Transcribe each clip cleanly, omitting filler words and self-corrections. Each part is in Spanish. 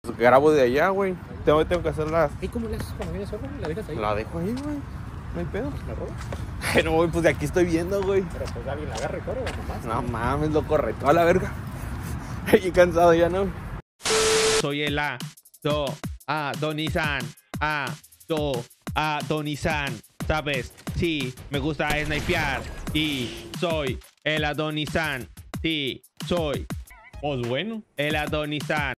grabo de allá, güey. Tengo que hacer las... ¿Y cómo le haces cuando vienes solo? ¿La dejas ahí? La dejo ahí, güey. No hay pedo. ¿La robas? No, güey, pues de aquí estoy viendo, güey. Pero pues alguien la agarra y corre, nomás. No mames, lo corre toda la verga. Y cansado ya, ¿no? Soy el Adonizan. Adonizan. ¿Sabes? Sí, me gusta snipear. Y soy el Adonizan. Sí, soy. Pues bueno, el Adonizan.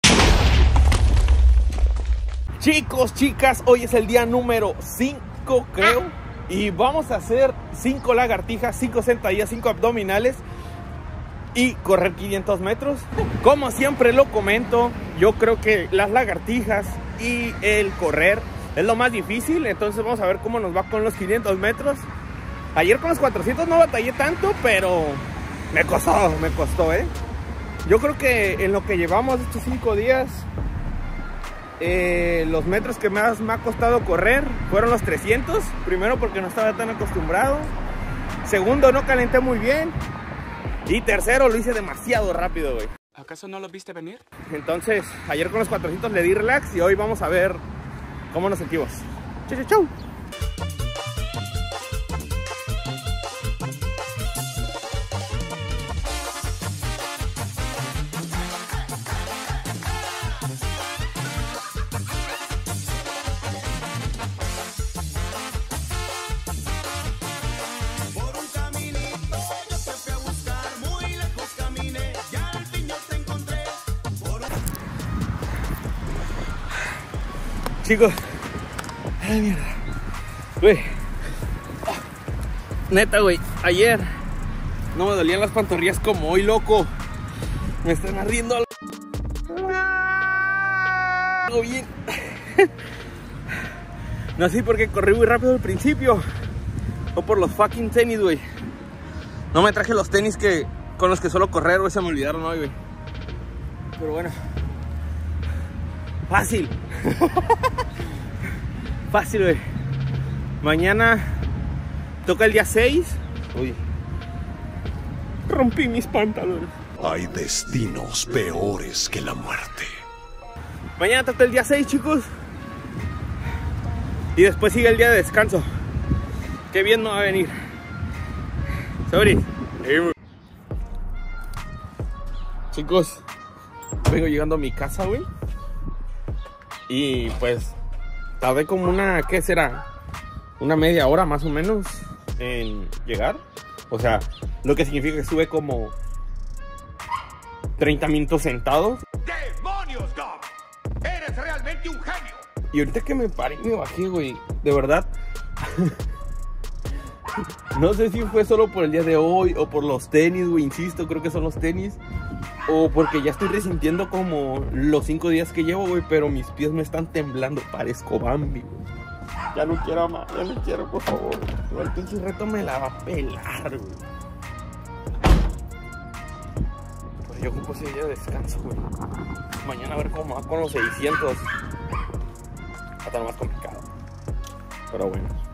Chicos, chicas, hoy es el día número 5, creo. Y vamos a hacer 5 lagartijas, 5 sentadillas, 5 abdominales y correr 500 metros. Como siempre lo comento, yo creo que las lagartijas y el correr es lo más difícil. Entonces vamos a ver cómo nos va con los 500 metros. Ayer con los 400 no batallé tanto, pero me costó, ¿eh? Yo creo que en lo que llevamos estos 5 días, los metros que más me ha costado correr fueron los 300. Primero porque no estaba tan acostumbrado. Segundo, no calenté muy bien. Y tercero, lo hice demasiado rápido, güey. ¿Acaso no lo viste venir? Entonces, ayer con los 400 le di relax y hoy vamos a ver cómo nos sentimos. Chau, chau, chau. Chicos, ay mierda, güey, neta, güey, ayer no me dolían las pantorrillas como hoy, loco. Me están ardiendo algo bien. No sé por qué corrí muy rápido al principio o por los fucking tenis, güey. No me traje los tenis con los que suelo correr, güey, se me olvidaron hoy, güey. Pero bueno, fácil. Fácil, güey. Mañana toca el día 6. Uy, rompí mis pantalones. Hay destinos peores que la muerte. Mañana toca el día 6, chicos. Y después sigue el día de descanso. Qué bien no va a venir. Sorry. Chicos, vengo llegando a mi casa, güey. Y pues tardé como una, ¿qué será? Una media hora más o menos en llegar. O sea, lo que significa que estuve como 30 minutos sentado. ¡Demonios, Dom! ¡Eres realmente un genio! Y ahorita que me paré y me bajé, güey, de verdad. No sé si fue solo por el día de hoy o por los tenis, güey, insisto, creo que son los tenis. O porque ya estoy resintiendo como los 5 días que llevo, güey, pero mis pies me están temblando, parezco Bambi, güey. Ya no quiero más, ya no quiero, por favor. El pinche reto me la va a pelar, güey. Pues yo ocupo ese día de descanso, güey. Mañana a ver cómo va con los 600. Va a estar más complicado. Pero bueno.